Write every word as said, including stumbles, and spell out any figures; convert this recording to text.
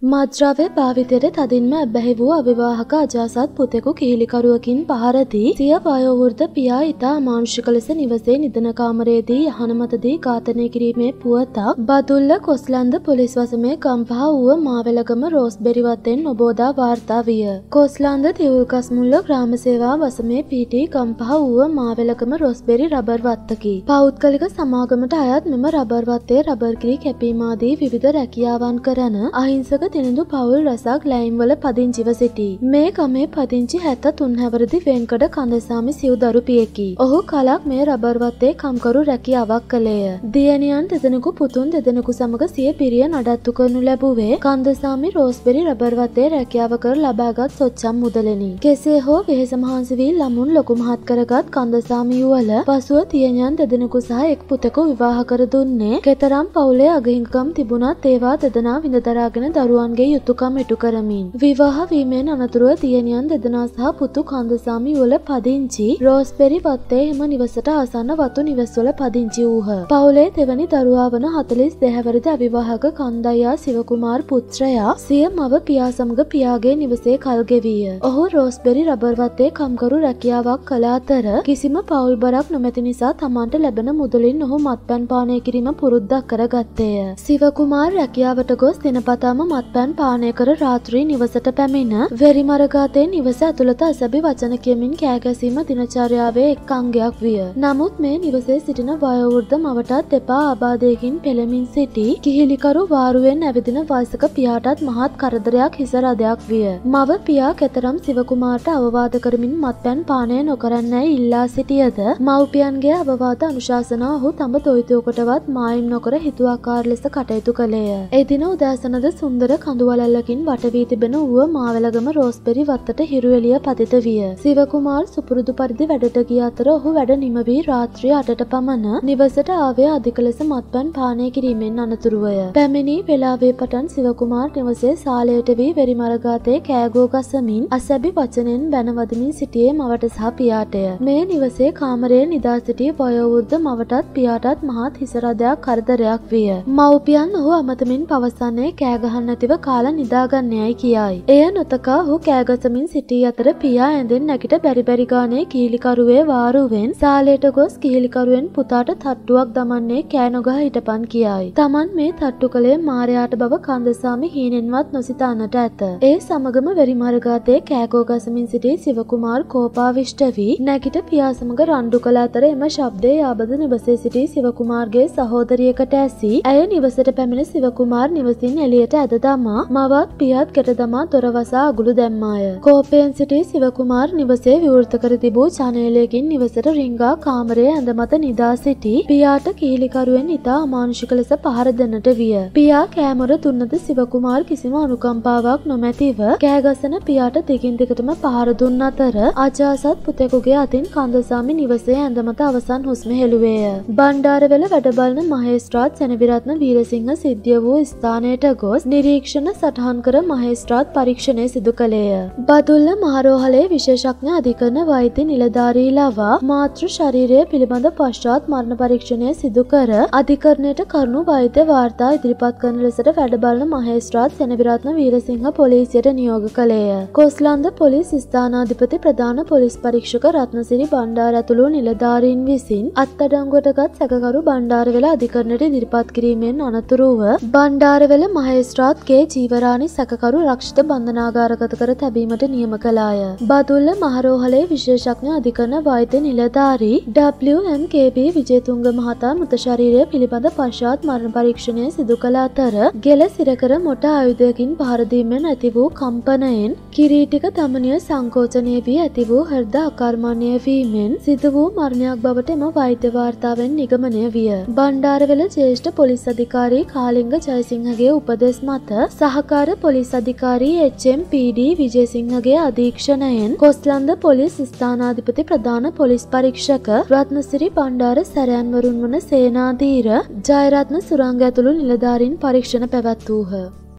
මත්ද්‍රව්‍ය භාවිතයට තදින්ම ඇබ්බැහි වූ අවිවාහක අජාසත් පුතෙකු කිහිලිකරුවකින් පහර දී සිය වයෝවෘද්ධ පියා ඉතා අමානුෂික ලෙස නිවසේ නිදන කාමරයේදී යහන මතදී ඝාතනය කිරීමේ පුවතක් බදුල්ල කොස්ලන්ද පොලිස් වසමේ ගම්පහ වූ මාවැලගම රෝස්බෙරි වත්තෙන් නොබෝදා වාර්තා විය. කොස්ලන්ද තිවුල්කස්මුල්ල ග්‍රාම සේවා වසමේ පිහිටි ගම්පහ වූ මාවැලගම රෝස්බෙරි රබර් වත්තකි. පෞද්ගලික සමාගමට අයත් මෙම රබර් වත්තේ රබර් කිරි කැපීම ආදී විවිධ රැකියාවන් කරන අහිංසක දිනිඳු පවුල් රැසක් ලැයිම්වල පදිංචිව සිටී. මේ ගමේ පදිංචි හැත්ත තුන් හැවිරිදි වෙන්කඩ කන්දසාමි සිව් දරුපියෙකි. ඔහු කලක් මේ රබර් වත්තේ කම්කරු රැකියාවක් කළේය. දියණියන් දෙදෙනෙකු පුතුන් දෙදෙනෙකු සමග සිය පිරිය නඩත්තු කරනු ලැබුවේ කන්දසාමි රෝස්බෙරි රබර් වත්තේ රැකියාව කර ලබාගත් සොච්චම් මුදලෙනි. කෙසේ හෝ වෙහෙස මහන්සි වී ළමුන් ලොකු මහත් කරගත් කන්දසාමි යුවල පසුව දියණියන් දෙදෙනෙකු සහ එක් පුතෙකු විවාහ කර දුන්නේ කෙතරම් පවුලේ අගහිඟකම් තිබුණත් ඒවා දෙදෙනා විඳ දරාගෙන දරුවන්ගේ යුතුයකම් ඉටු කරමින් විවාහ වීමෙන් අනතුරුව දියණියන් දෙදෙනා සහ පුතු කන්දසාමි යුවල පදිංචි රෝස්බෙරි වත්තේ එම නිවසට ආසන්න වතු නිවස්වල පදිංචි වූහ. පවුලේ දෙවැනි දරුවා වන හතළිස් දෙක හැවිරිදි අවිවාහක කන්දයියා සිවකුමාර් පුත්‍රයා සිය මව පියා සමග පියාගේ නිවසේ කල් ගෙවීය. ඔහු රෝස්බෙරි රබර් වත්තේ කම්කරු රැකියාවක් කළ අතර කිසිම පවුල් බරක් නොමැති නිසා තමන්ට ලැබෙන මුදලින් ඔහු මත්පැන් පානය කිරීම පුරුද්දක් කරගත්තේය. සිවකුමාර් රැකියාවට ගොස් දිනපතාම මත්පැන් පානය කර රාත්‍රී නිවසට පැමිණ වෙරිමරගාතේ නිවස ඇතුළත අසැබි වචන කියමින් කෑගැසීම දිනචර්යාවේ එක් අංගයක් විය. නමුත් මේ නිවසේ සිටින වයෝවෘද්ධ මවටත් දෙපා ආබාධයකින් පෙළමින් සිටි කිහිලිකරු වාරුවෙන් ඇවිදින වයසක පියාටත් මහත් කරදරයක් හිස රදයක් විය. මව පියා කෙතරම් සිවකුමාරට අවවාද කරමින් මත්පැන් පානය නොකරන්නැයි ඉල්ලා සිටියද මව්පියන්ගේ අවවාද අනුශාසනා ඔහු තම දොයිතුවකටවත් මායිම් නොකර හිතුවක්කාර ලෙස කටයුතු කළේය. එදින උදෑසනද සුන්දර කඳුවළල්ලකින් වට වී තිබෙන ඌව මාවැලගම රෝස්බෙරි වත්තට හිරු එළිය පතිත විය. සිවකුමාර් සුපුරුදු පරිදි වැඩට ගිය අතර ඔහු වැඩ නිම වී රාත්‍රී අටට පමණ නිවසට ආවේ අධික ලෙස මත්පැන් පානය කිරීමෙන් අනතුරුවය. පැමිණි වේලාවේ පටන් සිවකුමාර් නිවසේ සාලයට වී වෙරිමරගාතේ කෑගෝ ගසමින් අසැබි වචනෙන් බැනවදමින් සිටියේ මවට සහ පියාටය. මේ නිවසේ කාමරයේ නිදා සිටි වයෝවෘද්ධ මවටත් පියාටත් මහත් හිස රදයක් කරදරයක් විය. මව්පියන් ඔහු අමතමින් පවසන්නේ කෑගහන්න නැතිව කාලා නිදාගන්නයයි කියයි. එය නොතකා ඔහු කෑගසමින් සිටී අතර පියා ඇඳෙන් නැගිට බැරි බැරි ගානේ කිහිලිකරුවේ වාරුවෙන් සාලයට ගොස් කිහිලිකරුවෙන් පුතාට තට්ටුවක් දමන්නේ කෑ නොගහ හිටපන් කියයි. තමන් මේ තට්ටු කළේ මාරයාට බව කන්දසාමි හීනෙන්වත් නොසිතාන්නට ඇත. ඒ සමගම වෙරිමරගාතේ කෑගෝ ගසමින් සිටි සිවකුමාර් කෝපාවිෂ්ඨ වී නැගිට පියා සමග රණ්ඩු කළ අතර එම ශබ්දයේ ආබද නිවසේ සිටි සිවකුමාර්ගේ සහෝදරියකට ඇසී ඇය නිවසට පැමිණ සිවකුමාර් නිවසින් එළියට ඇද දමා මවත් පියත් ගෙට දමා දොර වසා අගුළු දැම්මාය. කෝපයෙන් සිටි සිවකුමාර් නිවසේ විවෘත කර තිබූ ජනේලයකින් නිවසට රිංගා කාමරයේ ඇඳ මත නිදා සිටි පියාට කිහිලිකරුවෙන් ඉතා අමානුෂික ලෙස පහර දෙන්නට විය. පියා කෑමොර දුන්නද සිවකුමාර් කිසිම අනුකම්පාවක් නොමැතිව කෑගසන පියාට දිගින් දිගටම පහර දුන්න අතර අජාසත් පුතෙකුගේ අතින් කන්දසාමි නිවසේ ඇඳ මත අවසන් හුස්ම හෙළුවේය. බණ්ඩාරවැල වැඩ බලන මහේස්ත්‍රාත් සෙනවිරත්න වීරසිංහ සිද්ධිය වූ ස්ථානයට ගොස් නිරීක්ෂණ සටහන් කර මහේස්ත්‍රාත් පරීක්ෂණය සිදු කළේය. බදුල්ල මහරෝහලේ විශේෂඥ අධිකරණ වෛද්‍ය නිලධාරී ලවා මාතෘ ශරීරය පිළිබඳ පශ්චාත් මරණ පරීක්ෂණය සිදු කර අධිකරණයට කරුණු වෛද්‍ය වාර්තා ඉදිරිපත් කරන ලෙසට වැඩ බලන මහේස්ත්‍රාත් සෙනවිරත්න වීරසිංහ පොලිසියට නියෝග කළේය. කොස්ලන්ද පොලිස් ස්ථානාධිපති ප්‍රධාන පොලිස් පරීක්ෂක රත්නසිරි බණ්ඩාර ඇතුළු නිලධාරීන් විසින් අත්අඩංගුවටගත් සැකකරු බණ්ඩාරවැල අධිකරණයට ඉදිරිපත් කිරීමෙන් අනතුරුව බණ්ඩාරවැල මහේස්ත්‍රාත් කේ ජීවරාණි සැකකරු රක්ෂිත බන්ධනාගාරගත කර තැබීමට නියම කළාය. බදුල්ල මහරෝහලේ විශේෂඥ අධිකරණ වෛද්‍ය නිලධාරී ඩබ්ලිව් එම් කේ බී විජේතුංග මහතා මෘත ශරීරය පිළිබඳ පශ්චාත් මරණ පරීක්ෂණය සිදු කළ අතර ගෙල සිරකර මොට ආයුධයකින් පහර දීමෙන් ඇති වූ කම්පනයෙන් කිරීටික ධමනිය සංකෝචනය වී ඇති වූ හෘද අකර්මණය වීමෙන් සිදු වූ මරණයක් බවට එම වෛද්‍ය වාර්තාවෙන් නිගමනය විය. බණ්ඩාරවැල ජ්‍යෙෂ්ඨ පොලිස් අධිකාරී කාලිංග ජයසිංහගේ උපදෙස් මත සහකාර පොලිස් අධිකාරී එච් එම් පී ඩී විජේසිංහගේ අධීක්ෂණයෙන් කොස්ලන්ද පොලිස් ස්ථානාධිපති ප්‍රධාන පොලිස් පරීක්ෂක රත්නසිරි බණ්ඩාර සැරයන්වරුන් වන සේනාධීර ජයරත්න සුරංග ඇතුළු නිලධාරීන් පරීක්ෂණ පැවැත්වූහ.